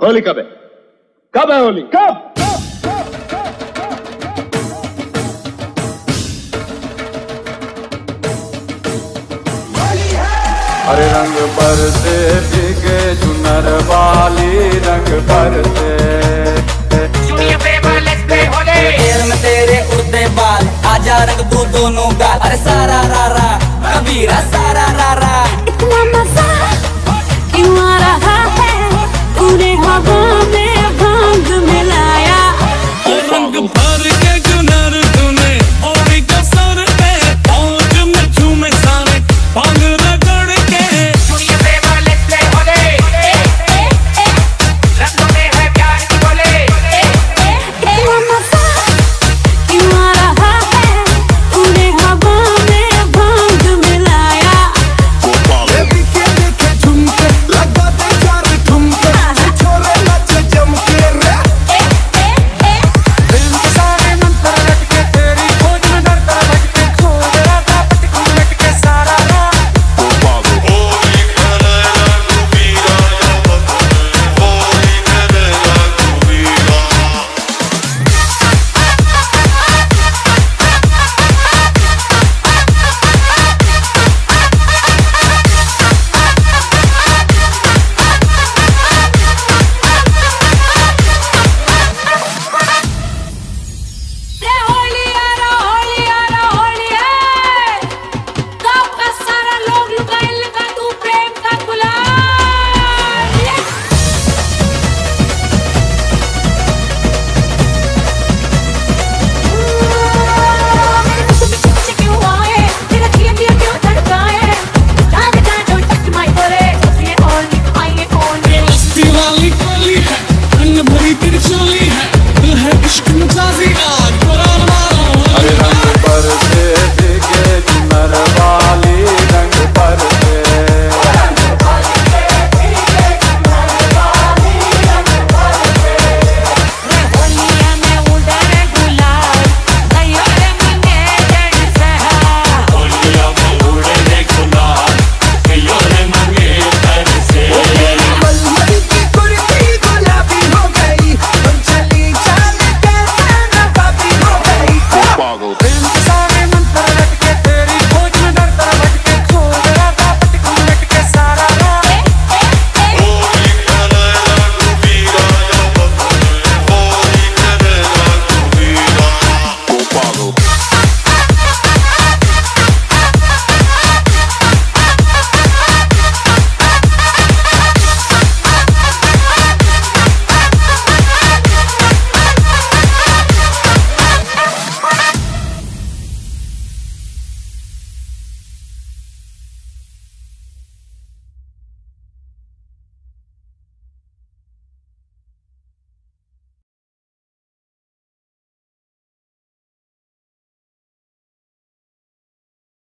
होली कब है? कब है होली? कब? हरे रंग पर से भीगे चुनर वाली रंग पर से तेरे उड़ते बाल आजा रंग दो दोनों गाल। अरे सारा रारा कबीरा सारा रारा इतना मजा क्यों आ रहा है तूने हवा में भांग मिलाया। रंग भर के चुनर तूने और कसर पे पहुंच में झूमे सारे भांग रगड़ के। रंगों में है प्यार की बोले। इतना मजा क्यों आ रहा है तूने हवा में भांग मिलाया। देखे देखे झुमके लगा दे चार ठुमके छोरे नाचे जमके रे। दिल के सारे मंत्र लटके तेरी खोज में डरता भटके खो गया था पटकू लटके सारा रा। होली आ रहा होली है। गाँव का सारा लोग लुगाई लगा तू प्रेम का गुलाल। पीछे क्यों आए तेरा दिया दिया क्यों धड़काए। जाने जाने don't touch my body ये only I ये only। मस्ती वाली कली है रंग भरी तेरी चोली है